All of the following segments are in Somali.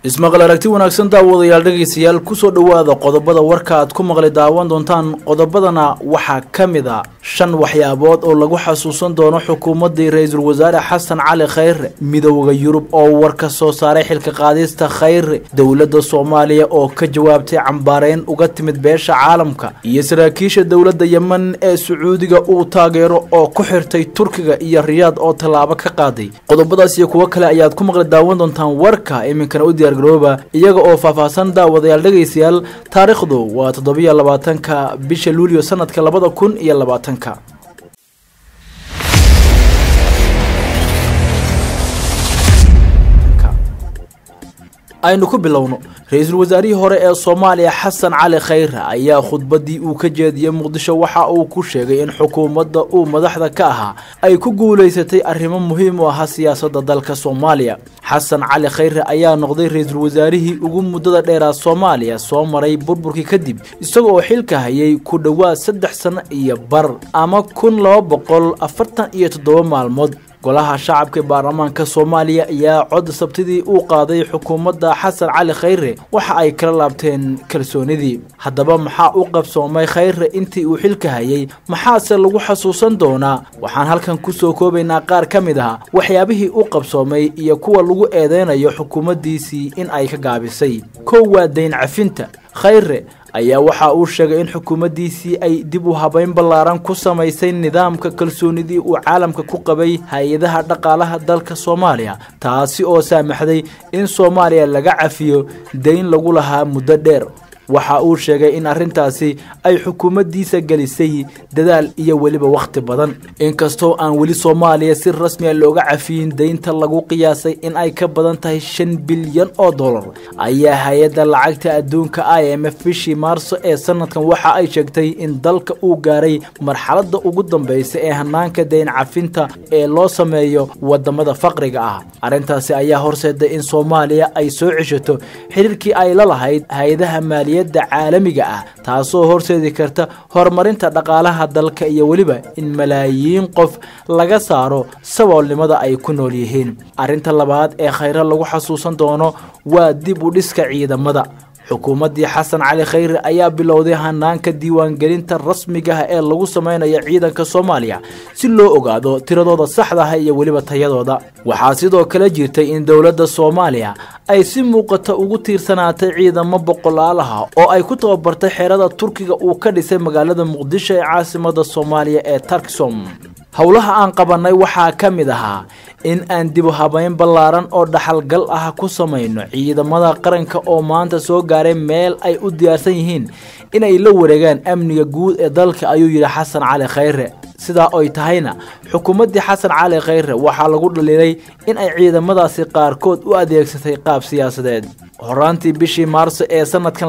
ismaqal aragti wanaagsan daawadayaal dhageystayaal ku soo dhawaada qodobada warka aad ku maqli daawan doontaan qodobadana waxa kamid ah 5 waxyaabood oo lagu xasuusan doono xukuumadda ra'iisul wasaare Xasan Cali Khayre midowga Yurub oo warka soo saaray xilka qaadista Khayre dawladda Soomaaliya oo ka jawaabtay cambaareen uga timid beesha caalamka iyo saraakiisha dawladda Yemen ee Sacuudiga uu taageero oo ku xirtay Turkiga iyo Riyadh oo talaabo ka qaaday qodobadaas iyo kuwa kale ayaad ku maqli daawan doontaan warka iminkana u garooba iyaga oo faahfaahsan daawadayaal dhageystayaal taariikhdu waa 27ka bisha Luulyo sanadka 2020 aynu ku bilowno ra'iisul wasaarihii hore ee Soomaaliya Xasan Cali Khayre ayaa khudbadii uu ka jeediyay Muqdisho waxa uu ku sheegay in xukuumadda uu madaxda ka ahaa ay ku guuleysatay arrimo muhiim u ah siyaasadda dalka Soomaaliya Xasan Cali Khayre ayaa noqday ra'iisul wasaarihii ugu muddada dheer ee Soomaaliya soo maray burburkii kadib isagoo xilka hayay ku dhawaad 3 sano iyo bar ama 1247 maalmood golaha shacabka baarlamaanka Soomaaliya ayaa cod sabtidii uu qaaday xukuumadda Xasan Cali Khayre waxa ay kala laabteen kalsoonidii haddaba maxaa u qabsoomay Khayre intii uu xilka hayay maxaase lagu xasuusan doonaa waxaan halkan ku soo koobaynaa qaar kamid ah waxyaabihii uu qabsoomay iyo kuwa lagu eedeynayo xukuumaddiisii in ay ka gaabisay waa deyn cafinta Khayre ayaa waxa uu sheegay in xukuumaddiisii ay dib u habeyn ballaaran ku samaysay nidaamka kalsoonidii uu caalamka ku qabay hay'adaha dhaqaalaha dalka Soomaaliya taasi oo saamaxday in Soomaaliya laga cafiyo deyn lagu lahaa muddo dheer waxa uu sheegay in arintaasi ay xukuumaddiisa galisay dadaal iyo waliba waqti badan inkastoo aan wali Soomaaliya si rasmi ah looga cafiyin deynta lagu qiyaasay in ay ka badan tahay 5 bilyan oo dollar ayaa hay'adda lacagta adduunka IMF bishii Maarso ee sanadkan waxa ay sheegtay in dalka uu gaaray marxaladda ugu dambaysa ee hanaanka deyn cafinta ee loo sameeyo wadamada faqriga ah arintaasi ayaa horseeday in Soomaaliya ay soo ceshato xiriirkii ay la lahayd hay'adaha maaliyadda caalamiga ah taasoo horseedi karta horumarinta dhaqaalaha dalka iyo waliba in malaayiin qof laga saaro saboolnimada ay ku nool yihiin arinta labaad ee Khayre lagu xasuusan doono waa dib u dhiska ciidamada xukuumaddii Xasan Cali Khayre ayaa bilowday hanaanka diiwaangelinta rasmiga ah ee lagu sameeyo ciidanka Soomaaliya si loo ogaado tiradooda saxda ah iyo waliba tayadooda waxa sidoo kale jirtay in dawladda Soomaaliya ay si muuqata ugu tiirsanaatay ciidamo boqolaal ah oo ay ku tababartay xeerada Turkiga uu ka dhisay magaalada Muqdisho ee caasimadda Soomaaliya ee Turksom hawlaha aan qabanay waxa kamid ahaa in aan dib u habeyn ballaaran oo dhaxalgal ah ku sameeyno ciidamada qaranka oo maanta soo gaaray meel ay u diyaarsan yihiin in ay la wareegaan amniga guud ee dalka ayuu yiri Xasan Cali Khayre sida ay tahayna xukuumadda Xasan Cali Khayre waxa lagu dhaliilay in ay ciidamadaasi qaarkood u adeegsatay qaab siyaasadeed horaantii bishii Maarso ee sanadkan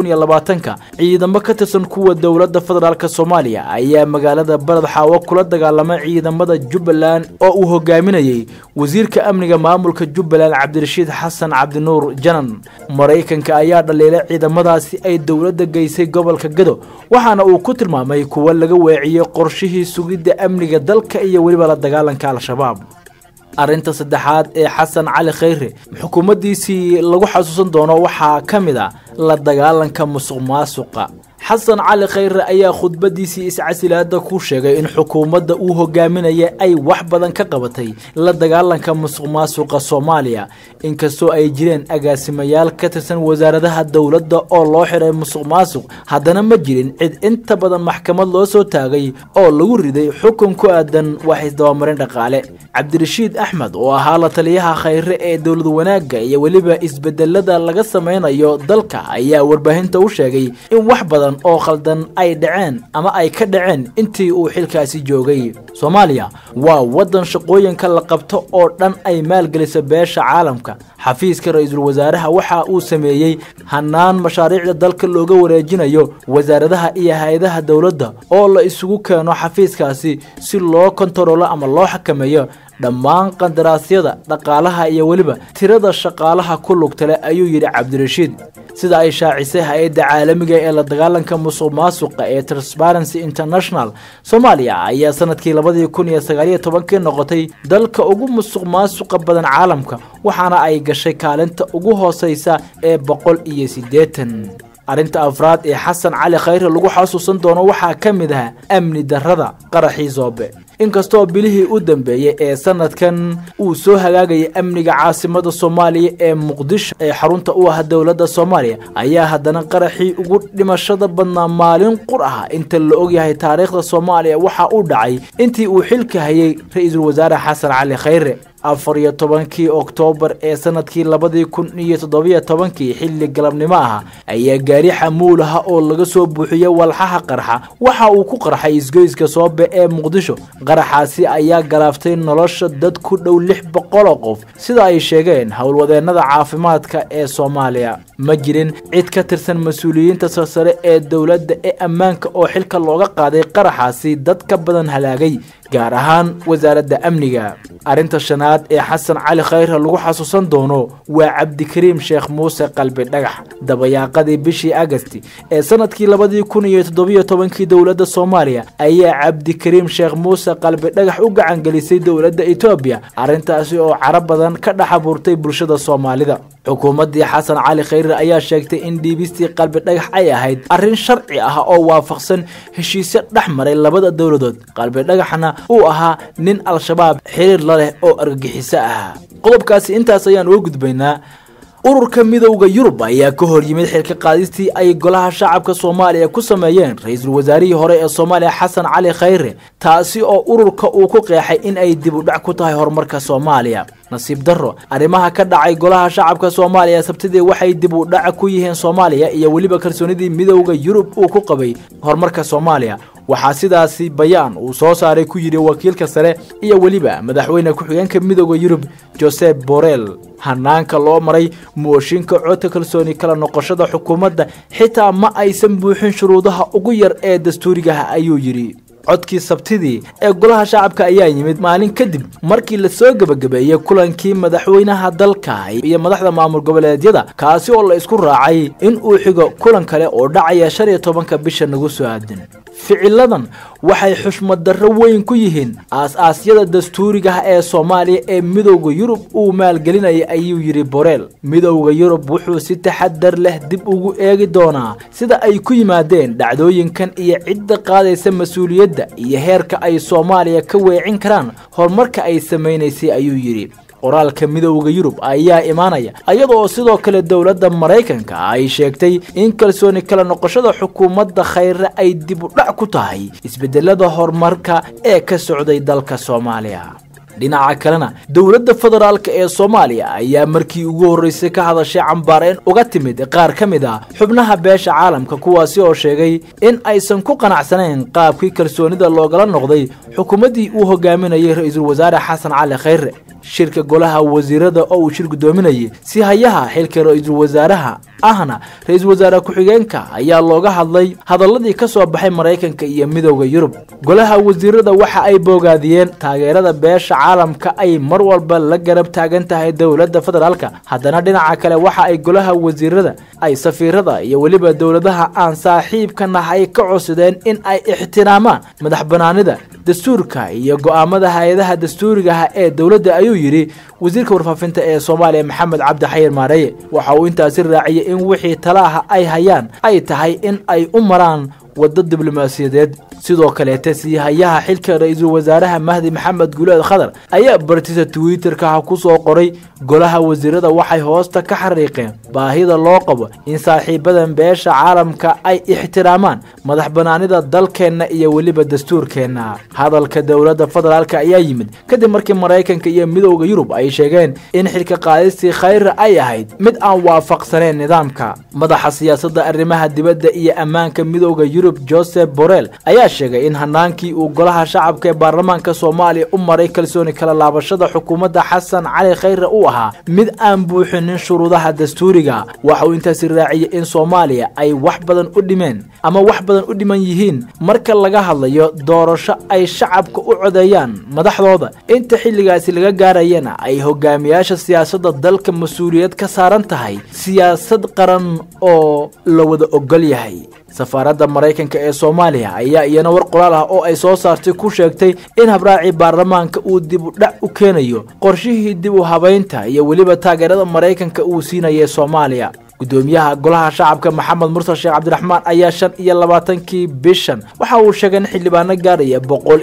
2020 ciidamo ka tirsan kuwa dawladda federaalka Soomaaliya ayaa magaalada Balad Xaawo kula dagaalamay ciidamada Jubbaland oo uu hogaaminayay wasiirka amniga maamulka Jubbaland Cabdirashiid Xasan Cabdinuur Janan Mareykanka ayaa dhaliilay ciidamadaasi ay dawladda geysay gobolka Gado waxaana uu ku tilmaamay kuwa laga weeciyay qorshihii sugidda amniga dalka iyo waliba la dagaalanka al-shabaab arinta saddexaad ee Xasan Cali Khayre xukuumaddiisii lagu xasuusan doono waxa kamid ah la dagaalanka musuqmaasuqa Xasan Cali Khayre ayaa khudbadiisii iscasilaada ku sheegay in xukuumadda uu hogaaminaya ay wax badan ka qabatay la dagaalanka musuqmaasuqa Soomaaliya inkastoo ay jireen agaasimayaal ka tirsan wasaaradaha dawladda oo loo xiray musuqmaasuq haddana ma jirin cid inta badan maxkamad loo soo taagay oo lagu riday xukun ku aadan wax isdabamarin dhaqaale Cabdirashiid Axmed oo ahaa la taliyaha Khayre ee dawlad wanaagga iyo waliba isbedelada laga sameeyo dalka ayaa warbaahinta u sheegay in wax badan oo khaldan ay dhaceen ama ay ka dhaceen intii uu xilkaasi joogay Soomaaliya waa wadan shaqooyinka la qabto oo dhan ay maalgelisay beesha caalamka xafiiska ra'iisul wasaaraha waxa uu sameeyay hanaan mashaariicda dalka looga wareejinayo wasaaradaha iyo hay'adaha dawladda oo la isugu keeno xafiiskaasi si loo kontaroolo ama loo xakameeyo dhammaan qandaraasyada dhaqaalaha iyo weliba tirada shaqaalaha ku lugta leh ayuu yidhi Cabdirashiid. sida ay shaacisay hay'adda caalamiga ee la dagaalanka musuqmaasuqa ee Transparency International, Soomaaliya ayaa sanadkii 2019 noqotay dalka ugu musuqmaasuqa badan caalamka, waxaana ay gashay kaalinta ugu hooseysa ee 180. arinta afraad ee Xasan Cali Khayre lagu xasuusan doono waxaa ka mid ah amni darrada qaraxii Zoobe. inkastoo bilihii u dambeeyay ee sanadkan uu soo hagaagay amniga caasimada Soomaaliya ee Muqdisho ee xarunta u ah dawladda Soomaaliya, ayaa haddana qaraxii ugu dhimashada badnaa maalin qur ah inta la og yahay taariikhda Soomaaliya waxa uu dhacay intii uu xilka hayay ra'iisul wasaare Xasan Cali Khayre. 14 Oktoobar ee sanadkii 2017 xilli galabnimo ah ayaa gaari xamuul ah oo laga soo buuxiyay walxaha qarxa waxa uu ku qarxay isgoyska Soobe ee Muqdisho. qaraxaasi ayaa galaaftay nolosha dad ku dhow 600 qof sida ay sheegeen howlwadeennada caafimaadka ee Soomaaliya. ma jirin cid ka tirsan mas'uuliyiinta sare ee dawladda ee ammaanka oo xilka looga qaaday qaraxaasi dadka badan halaagay, gaar ahaan wasaaradda amniga. arinta shanaad ee Xasan Cali Khayre lagu xasuusan doono waa Cabdikariim Sheekh Muuse Qalbi Dhagax. dabayaaqadii bishii Agasti ee sanadkii 2017 dawladda Soomaaliya ayaa Cabdikariim Sheekh Muuse Qalbi Dhagax u gacan gelisay dawladda Itoobiya, arintaasi oo carab badan ka dhaxaburtay bulshada Soomaalida. xukuumadii Xasan Cali Khayre ayaa sheegtay in dhiibistii Qalbi Dhagax ay ahayd arrin sharci ah oo waafaqsan heshiisyo dhexmaray labada dawladood. Qalbi Dhagaxna uu ahaa nin Al-Shabaab xiriir la leh oo argagixiso ah. qodobkaasi intaas ayaan uga gudbaynaa. ururka midowga Yurub ayaa ka hor yimid xilka qaadistii ay golaha shacabka Soomaaliya ku sameeyeen ra'iisul wasaarihii hore ee Soomaaliya Xasan Cali Khayre, taasi oo ururka uu ku qeexay in ay dib u dhac ku tahay horumarka Soomaaliya. nasiib darro, arrimaha ka dhacay golaha shacabka Soomaaliya sabtidii waxay dib u dhac ku yihiin Soomaaliya iyo weliba kalsoonidii midowga Yurub uu ku qabay horumarka Soomaaliya. waxaa sidaasi bayaan uu soo saaray ku yiri wakiilka sare iyo weliba madaxweyne ku-xigeenka midowga Yurub Josep Borrell. hanaanka loo maray mooshinka codka kalsooni kala noqoshada xukuumadda xitaa ma aysan buuxin shuruudaha ugu yar ee dastuuriga ah, ayuu yiri. codkii sabtidii ee golaha shacabka ayaa yimid maalin kadib markii la soo gabagabeeyay kulankii madaxweynaha dalka iyo madaxda maamul goboleedyada, kaasi oo la isku raacay in uu xigo kulan kale oo dhacaya 15 bisha nagu soo aadan. ficiladan waxay xushmad darro weyn ku yihiin aasaasyada dastuuriga ah ee Soomaaliya ee midowga Yurub uu maalgelinayay, ayuu yiri Borrell. midowga Yurub wuxuu si taxadar leh dib ugu eegi doonaa sida ay ku yimaadeen dhacdooyinkan iyo cidda qaadaysa mas'uuliyadda iyo heerka ay Soomaaliya ka weecin karaan horumarka ay sameeynaysay, ayuu yiri. qoraalka midowga Yurub ayaa imaanaya iyadoo sidoo kale dawladda Mareykanka ay sheegtay in kalsooni kala noqoshada xukuumadda Khayre ay dib u dhac ku tahay isbedelada horumarka ee ka socday dalka Soomaaliya. dhinaca kalena dawladda federaalka ee Soomaaliya ayaa markii ugu horeysay ka hadashay cambaareen uga timid qaar ka mid ah xubnaha beesha caalamka, kuwaasi oo sheegay in aysan ku qanacsanayn qaabkii kalsoonida loogala noqday xukuumaddii uu hogaaminayay ra'iisul wasaare Xasan Cali Khayre. shirka golaha wasiirada oo uu shir gudoominayay si hayaha xilka ra'iisul wasaaraha ahna ra'iisul wasaare ku-xigeenka ayaa looga hadlay hadaladii ka soo baxay Mareykanka iyo midowga Yurub. golaha wasiirada waxa ay boogaadiyeen taageerada beesha caalamka ay mar walba la garab taagan tahay dawladda federaalka. haddana dhinaca kale waxa ay golaha wasiirada ay safiirada iyo weliba dawladaha aan saaxiibka nahay ka codsadeen in ay ixtiraamaan madaxbanaanida dastuurka iyo go'aamada hay'adaha dastuuriga ah ee dawladda, ayuu yiri wasiirka warfaafinta ee Soomaaliya Maxamed Cabdi Xayir Maareeye. waxa uu intaas raaciyay in wixii talaha ay hayaan ay tahay in ay u maraan waddo diblomaasiyadeed. sidoo kale tasiihayaha xilka ra'iisul wasaaraha Mahdi Maxamed Guleed Khadar ayaa bartiisa Twitter-ka ku soo qoray golaha wasiirada waxay hoosta ka xariiqeen baahida loo qabo in saaxiibadan beesha caalamka ay ixtiraamaan madaxbanaanida dalkeena iyo weliba dastuurkeena. hadalka dawladda federaalka ayaa yimid kadib markii Mareykanka iyo midowga Yurub ay sheegeen in xilka qaadistii Khayre ay ahayd mid aan waafaqsaneyn nidaamka. madaxa siyaasadda arrimaha dibadda iyo ammaanka midowga Yurub Josep Borrell ayaa sheegay in hanaankii uu golaha shacabka ee baarlamaanka Soomaaliya u maray kalsooni kala laabashada xukuumadda Xasan Cali Khayre uu ahaa mid aan buuxinin shuruudaha dastuuriga. waxa uu intaas raaciyay in Soomaaliya ay wax badan u dhiman yihiin marka laga hadlayo doorasho ay shacabka u codeeyaan madaxdooda. inta xilligaasi laga gaarayana ay hogaamiyaasha siyaasadda dalka mas'uuliyad ka saaran tahay siyaasad qaran oo la wada ogol yahay. safaaradda Mareykanka ee Soomaaliya ayaa iyana war qoraal ah oo ay soo saartay ku sheegtay in habraaci baarlamaanka uu dib u dhac u keenayo qorshihii dib u habeynta iyo waliba taageerada Mareykanka uu siinayay Soomaaliya. gudoomiyaha golaha shacabka Maxamed Mursal Sheekh Cabdiraxmaan ayaa 25kii bishan waxa uu sheegay in xildhibaano gaaraya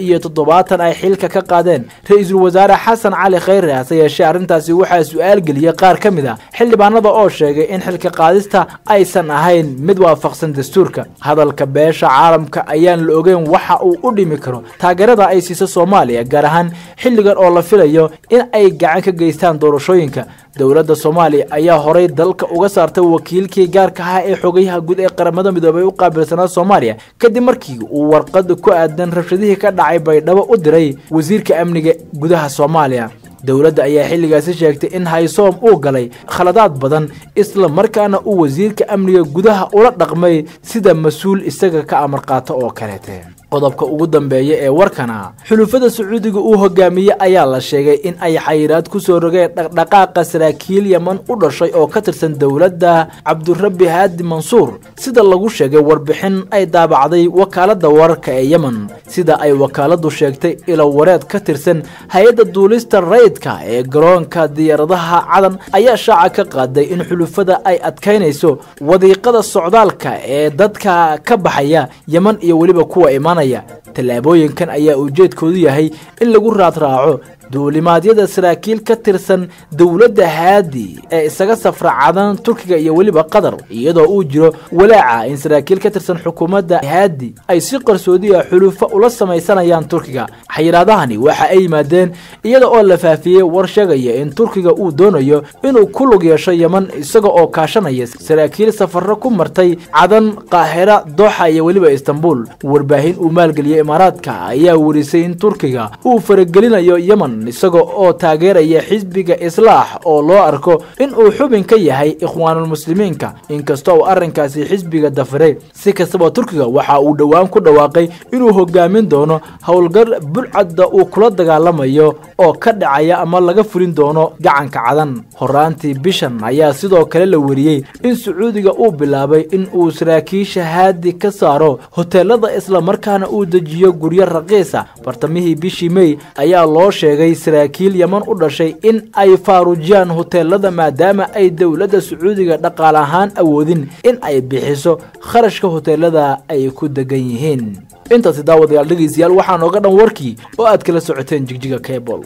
170 ay xilka ka qaadeen ra'iisul wasaare Xasan Cali Khayre. hase yeeshee arrintaasi waxaa su'aal geliyay qaar ka mid ah xildhibaanada oo sheegay in xilka qaadista aysan ahayn mid waafaqsan dastuurka. hadalka beesha caalamka ayaan la ogeyn waxa uu u dhimi karo taageerada ay siiso Soomaaliya gaar ahaan xilligan oo la filayo in ay gacan ka geystaan doorashooyinka. dowladda Soomaaliya ayaa horay dalka uga saartay wakiilkii gaarka ah ee xogayaha guud ee qaramada midoobay u qaabilsanaa Soomaaliya kadib markii uu warqad ku aadan rabshadihii ka dhacay Baydhabo u diray wasiirka amniga gudaha Soomaaliya. dowladda ayaa xilligaasi sheegtay in Haysom uu galay khaladaad badan isla markaana uu wasiirka amniga gudaha ula dhaqmay sida mas'uul isaga ka amar qaata oo kaleete. qodobka ugu dambeeya ee warkana xulufada Sacuudiga uu hogaamiyay ayaa la sheegay in ay xayiraad ku soo rogeen dhaqdhaqaaqa saraakiil Yemen u dhashay oo ka tirsan dowladda Cabdurabbi Haadi Mansuur sida lagu sheegay warbixin ay daabacday wakaaladda wararka ee Yemen. sida ay wakaaladdu sheegtay ilo wareed ka tirsan hay'adda duulista rayidka ee garoonka diyaaradaha Cadan ayaa shaaca ka qaaday in xulufada ay adkaynayso wadiiqada socdaalka ee dadka ka baxaya Yemen iyo waliba kuwa imaan. tallaabooyinkan ayaa ujeedkoodu yahay in lagu raadraaco duulimaadyada saraakiil ka tirsan dowladda Haadi ee isaga safra Cadan, Turkiga iyo waliba Qatar, iyadoo uu jiro walaaca in saraakiil ka tirsan xukuumadda Haadi ay si qarsoodi ah xulufo ula samaysanayaan Turkiga. xayiraadahani waxa ay yimaadeen iyada oo la faafiyay war sheegaya in Turkiga uu doonayo inuu ku lug yeesho Yemen isaga oo kaashanaya saraakiil safarro ku martay Cadan, Qaahira, Doha iyo waliba Istanbul. warbaahin uu maalgeliyay Imaaraadka ayaa warisay in Turkiga uu faragelinayo Yemen isaga oo taageeraya xisbiga Islaax oo loo arko in uu xubin ka yahay Ikhwaanul Muslimiinka inkastoo arrinkaasi xisbiga dafiray. si kastaba Turkiga waxa uu dhawaan ku dhawaaqay inuu hogaamin doono howlgal bulcada uu kula dagaalamayo oo ka dhacaya ama laga fulin doono gacanka Cadan. horaantii bishan ayaa sidoo kale la wariyay in Sacuudiga uu bilaabay in uu saraakiisha Haadi ka saaro hoteelada isla markaana uu dejiyo guryo raqiis ah. bartamihii bishii May ayaa loo sheegay saraakiil Yemen u dhashay in ay faarujiyaan hoteelada maadaama ay dowladda Sacuudiga dhaqaale ahaan awoodin in ay bixiso kharashka hoteelada ay ku degan yihiin. intaas daawadayaal dhageysiyaal waxaan oga dhan warkii oo aad kala socoteen Jigjiga Cable.